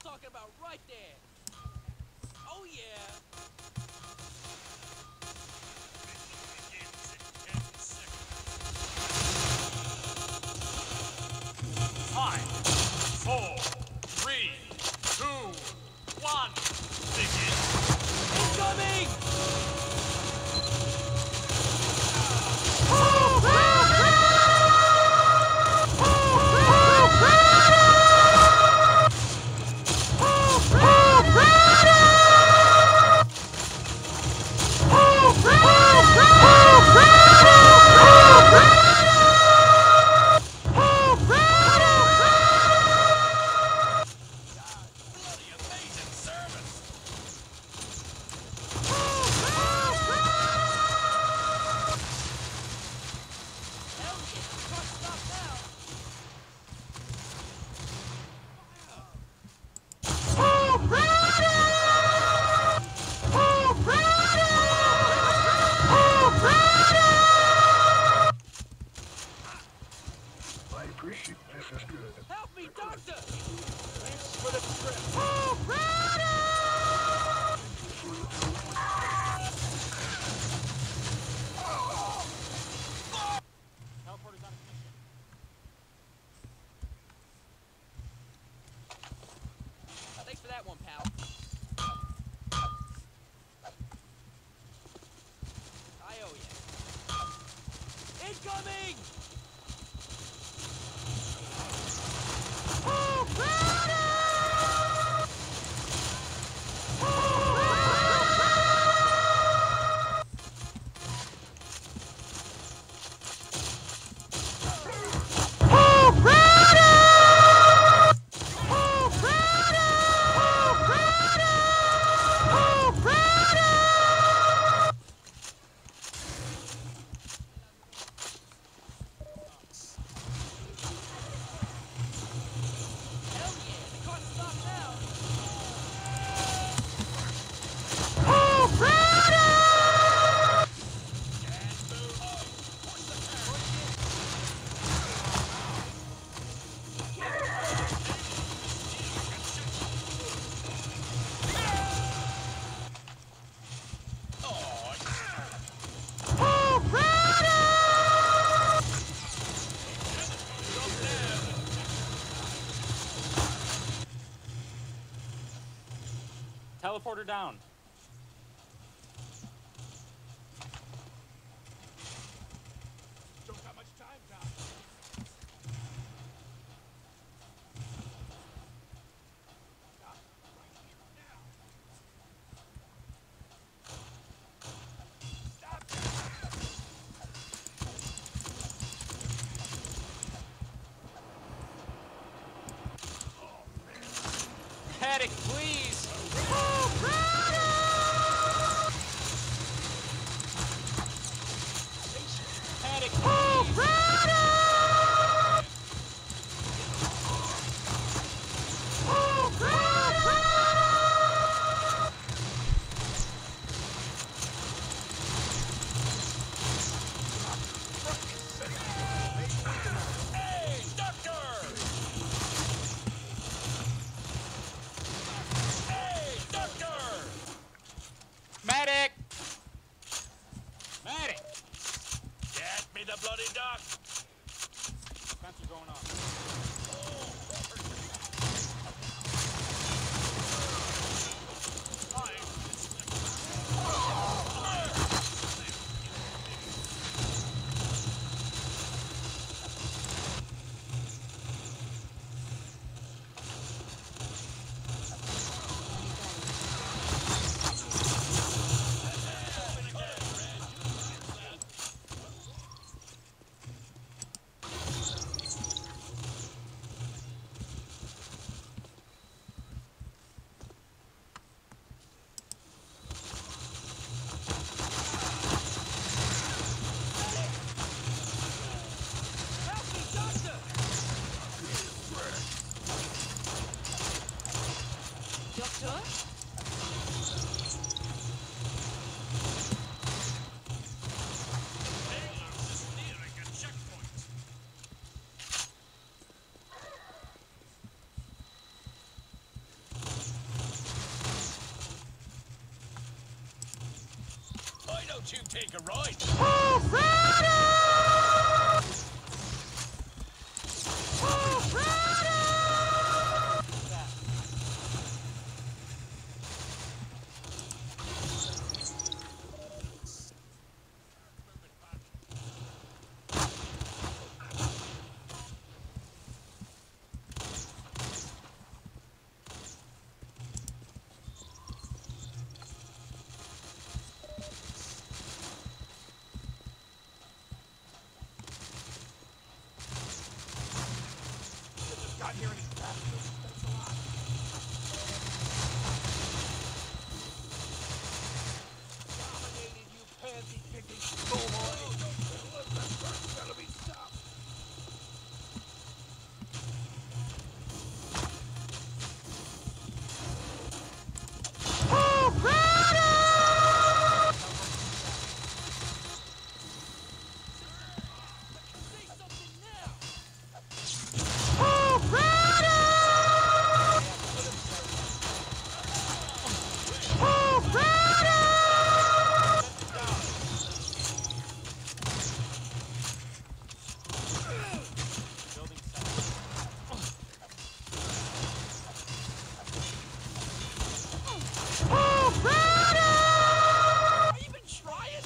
talking about right there. Oh yeah. 5, 4, 3, 2, 1. Begin. Incoming! Help me, doctor! Thanks for the trip. Teleporter's on its mission. Thanks for that one, pal. I owe you. Incoming! Teleporter down. Don't got much time, Doc. Doc, right here, now. Stop that! Paddock, please! Paddock, please! Hey, doctor! Hey, doctor! Medic! Medic! Get me the bloody doc! Sensor going off. Help me, doctor! Doctor? Nearing a checkpoint. Won't you take a ride? Hog Rider! Hog Rider! Got here any faster. Thanks a lot. Dominated, you pansy-picking schoolboy! That's gonna be tough! Hog Rider! Say something now! Hog Rider! Hog Rider! Building set. Hog Rider! Are you even trying?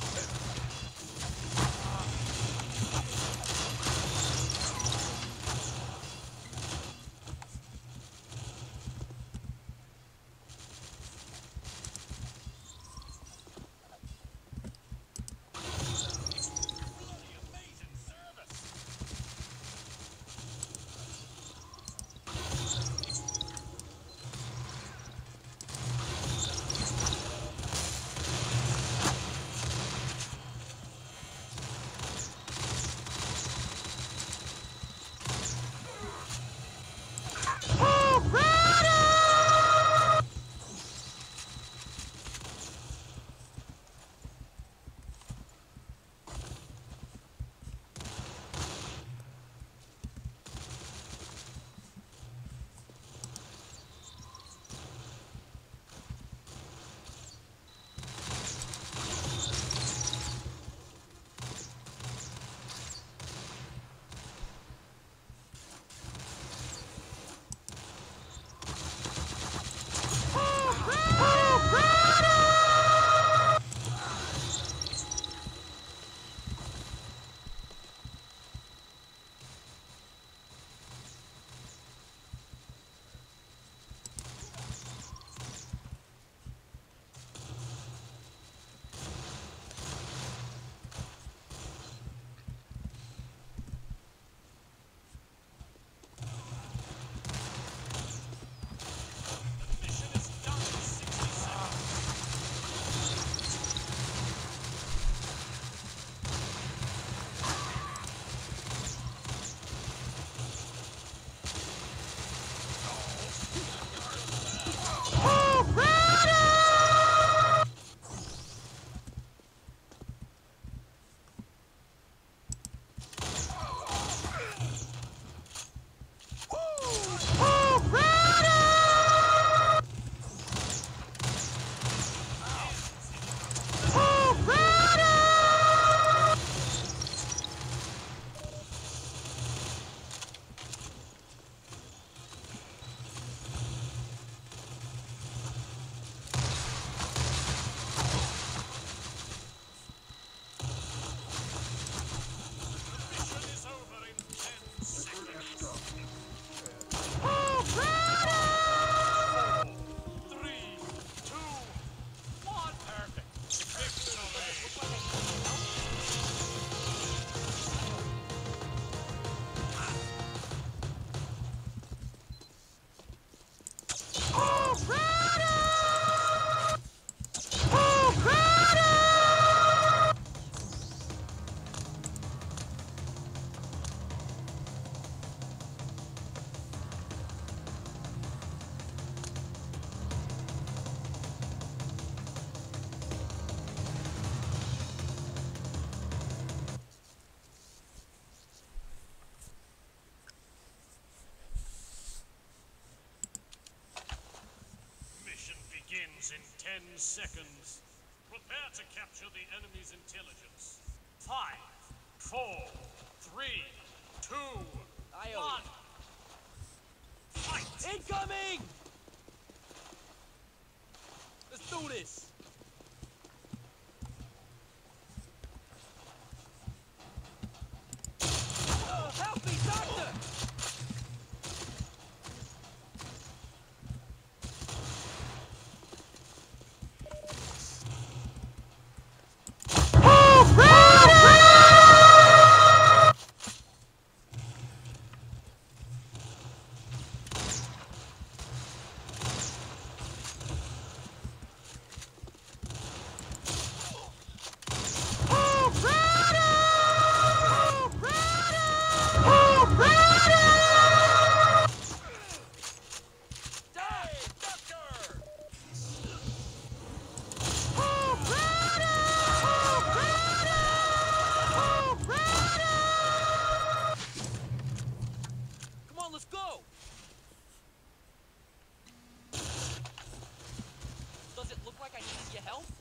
Amazing service. Hog Rider! Hog Rider! Mission is done in 60 seconds. Hog Rider! Hog Rider! Hog Rider! Mission is over in 10 seconds. Hog Rider! 3, 2, 1. Perfect. Victory. Hog Rider! Hog Rider! Mission begins in 10 seconds. Prepare to capture the enemy's intelligence. 5, 4, 3, 2, Aye, 1. Fight! Incoming! Let's do this! Help me, doctor! Let's go! Does it look like I needed your help?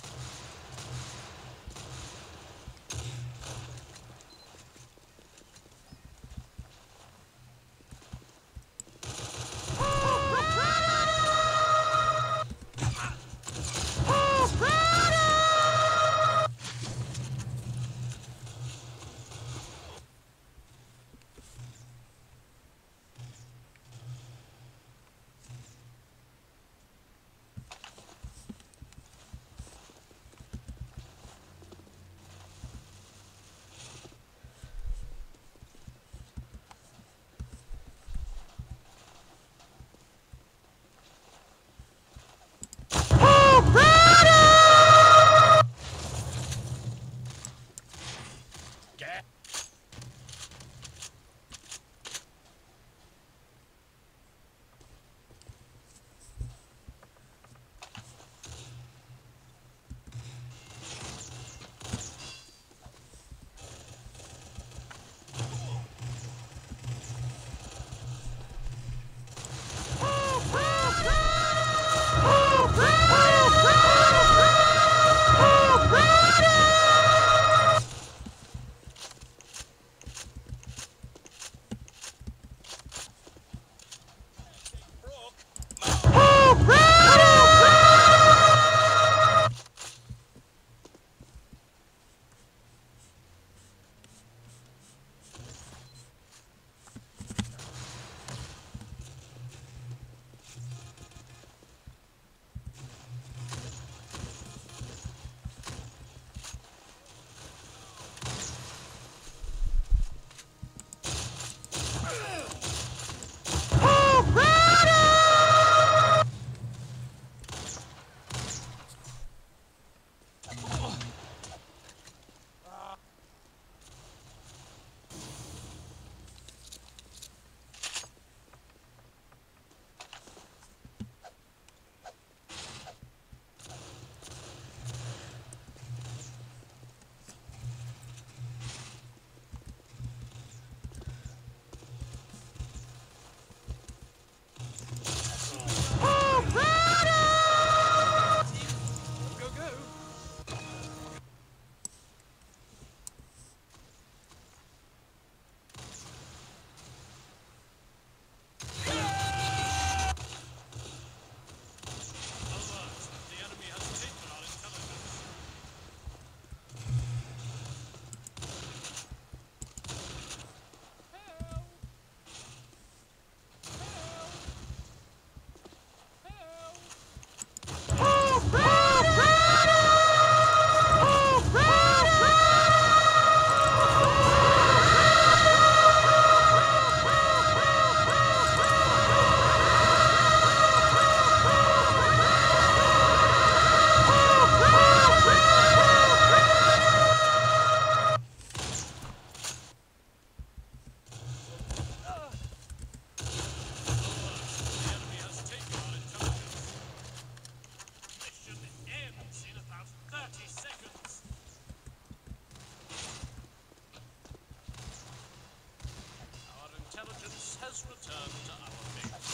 has returned to our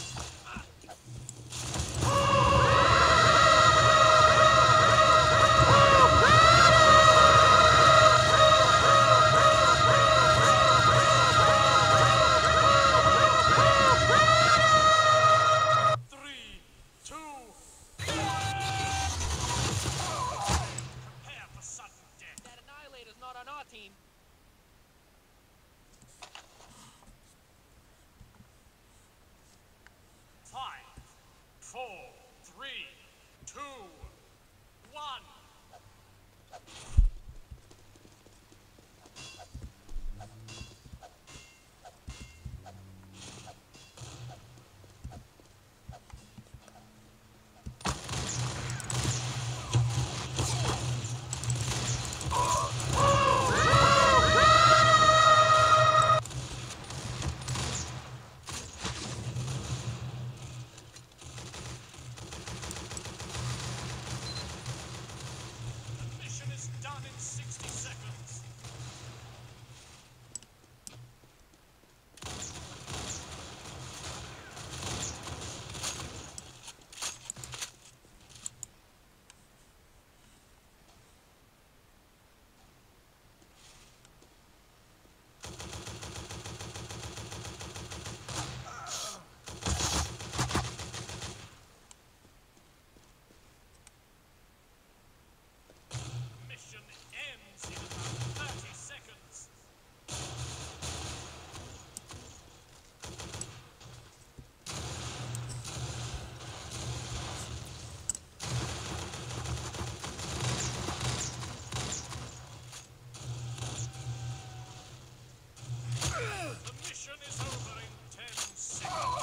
base. signal.